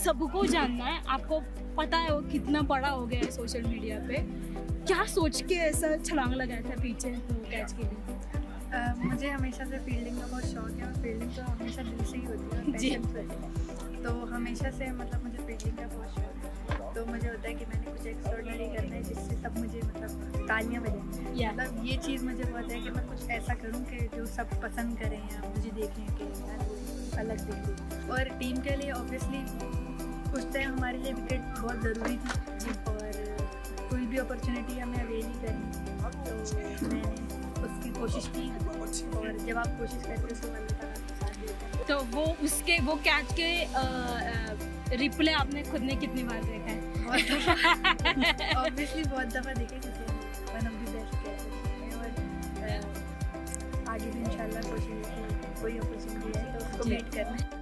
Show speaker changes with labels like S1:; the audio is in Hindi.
S1: सबको जानना है, आपको पता है वो कितना बड़ा हो गया है सोशल मीडिया पे, क्या सोच के ऐसा छलांग लगाया था पीछे कैच के लिए?
S2: मुझे हमेशा से फील्डिंग का बहुत शौक है और फील्डिंग तो हमेशा दिल से ही होती है, पैशन से। तो हमेशा से मतलब मुझे फील्डिंग का बहुत शौक है, तो मुझे होता है कि मैंने कुछ एक्स्ट्राऑर्डिनरी करना है जिससे सब मुझे मतलब तालियां बजाएं। मतलब ये चीज़ मुझे बहुत है कि मैं कुछ ऐसा करूं कि जो सब पसंद करें या मुझे देखें कि यार वो अलग दिखे। और टीम के लिए ऑब्वियसली उस टाइम हमारे लिए विकेट बहुत ज़रूरी थी और कोई भी अपॉर्चुनिटी हमें अवेल ही करनी, तो मैंने उसकी कोशिश की और जब आप कोशिश करते हो तो
S1: वो कैच के रिप्ले आपने खुद ने कितनी बार देखा है?
S2: ऑब्वियसली बहुत दफ़ा देखे क्योंकि one of the best catches हैं और आगे भी इंशाल्लाह कोशिश कोई अपॉर्चुनिटी है तो उसको मीट करना है।